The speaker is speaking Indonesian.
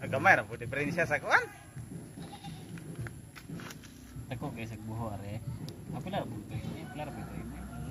Gamay ra po diferensya sa kuan. Tako kay sa buho are. Apila ra pud to. Apila ra pud to.